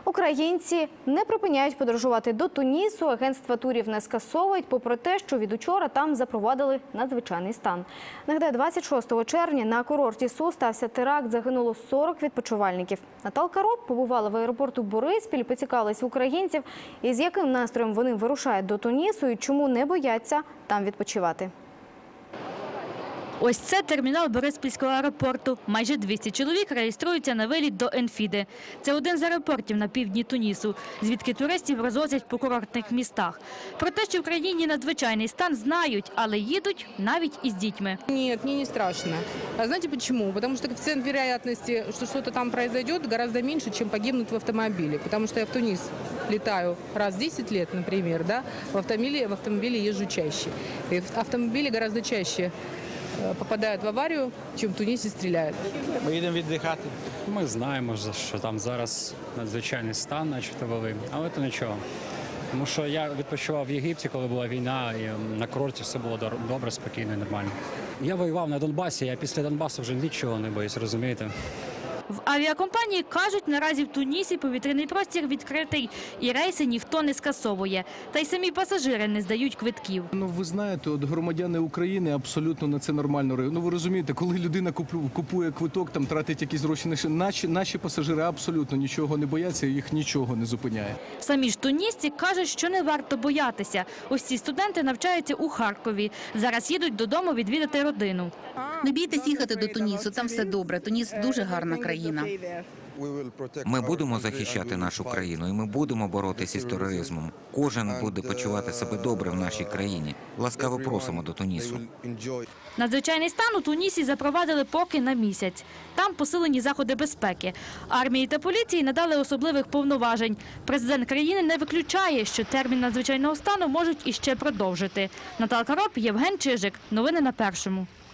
Українці не припиняють подорожувати до Тунісу. Агентства турів не скасовують, попри те, що від учора там запровадили надзвичайний стан. Нагадаю, 26 червня на курорті Су стався теракт, загинуло 40 відпочивальників. Наталка Роб побувала в аеропорту Бориспіль, поцікавилась в українців, із яким настроєм вони вирушають до Тунісу і чому не бояться там відпочивати. Ось це термінал Бориспільського аеропорту. Майже 200 чоловік реєструються на виліт до Енфіди. Це один з аеропортів на півдні Тунісу, звідки туристів розвозять по курортних містах. Про те, що в країні надзвичайний стан, знають, але їдуть навіть із дітьми. Нет, мне не страшно. А знаете почему? Потому что коэффициент вероятности, что что-то там произойдет, гораздо меньше, чем погибнуть в автомобиле. Потому что я в Тунис летаю раз в 10 лет, например, да? В автомобиле езжу чаще. И в автомобиле гораздо чаще попадають в аварію, чим в Тунісі стріляють. Ми їдемо віддихати. Ми знаємо, що там зараз надзвичайний стан, начебто ввели, але то нічого. Тому що я відпочивав в Єгипті, коли була війна, і на курорті все було добре, спокійно і нормально. Я воював на Донбасі, я після Донбасу вже нічого не боюсь, розумієте? В авіакомпанії кажуть, наразі в Тунісі повітряний простір відкритий і рейси ніхто не скасовує. Та й самі пасажири не здають квитків. Ви знаєте, от громадяни України абсолютно на це нормально реагують. Ви розумієте, коли людина купує квиток, там тратить якісь гроші, наші пасажири абсолютно нічого не бояться, їх нічого не зупиняє. Самі ж тунісці кажуть, що не варто боятися. Ось ці студенти навчаються у Харкові. Зараз їдуть додому відвідати родину. Не бійтесь їхати до Тунісу, там все добре. Туніс дуже гарна країна. Ми будемо захищати нашу країну і ми будемо боротися із тероризмом. Кожен буде почувати себе добре в нашій країні. Ласкаво просимо до Тунісу. Надзвичайний стан у Тунісі запровадили поки на місяць. Там посилені заходи безпеки. Армії та поліції надали особливих повноважень. Президент країни не виключає, що термін надзвичайного стану можуть іще продовжити. Наталка Роб, Євген Чижик. Новини на Першому.